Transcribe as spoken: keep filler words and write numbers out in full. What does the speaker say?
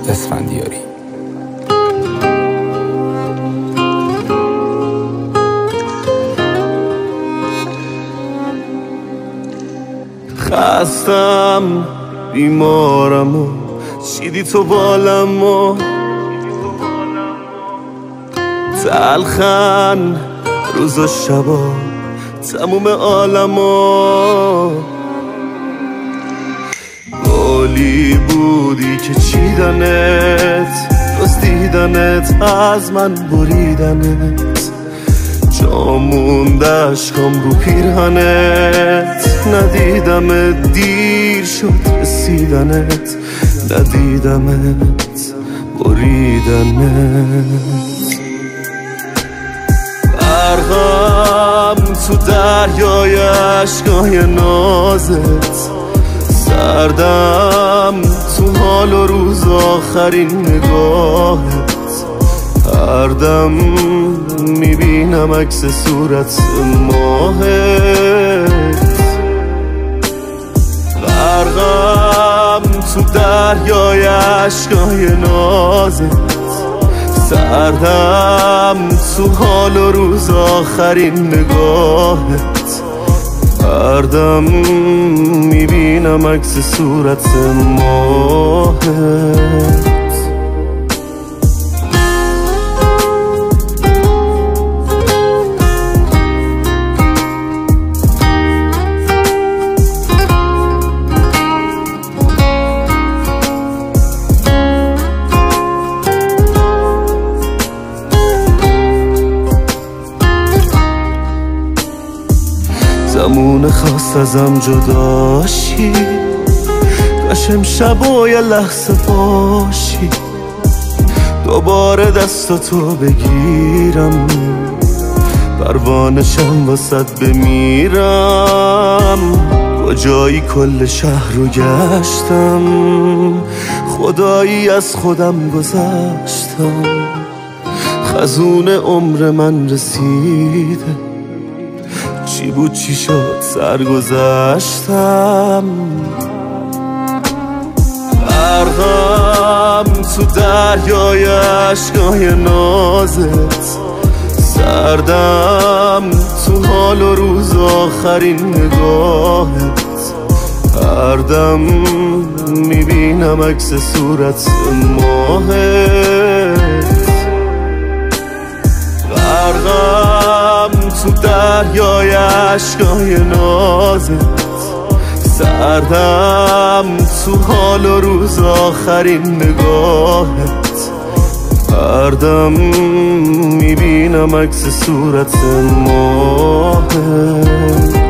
اسفندیاری. خستم بیمارم و چیدی تو بالم و تلخن روز و شبا تموم عالم و گلی بودی که چیدنت دزدیدنت از من بریدنت جا موند اشکام رو پیرهنت ندیدم دیر شد رسیدنت ندیدمت بریدنت غرقم تو دریای اشکای نازت سردم تو حال و روز آخرین نگاهت هر دم میبینم عکس صورت ماهت غرقم تو دریای اشکای نازت سردم تو حال و روز آخرین نگاهت هر دم میبینم عکس صورت ماهت زمون خواست ازم جداشی کاش امشب و یه لحظه باشی دوباره دستاتو بگیرم پروانشم واسد بمیرم کجایی کل شهر رو گشتم خدایی از خودم گذشتم خزون عمر من رسیده چی بود چی شد سرگذشتم غرقم تو دریای اشکای نازت سردم تو حال و روز آخرین نگاهت هر دم میبینم عکس صورت ماهت غرقم تو دریای اشکای نازت سردم تو حال و روز آخرین نگاهت هر دم میبینم عکس صورت ماهت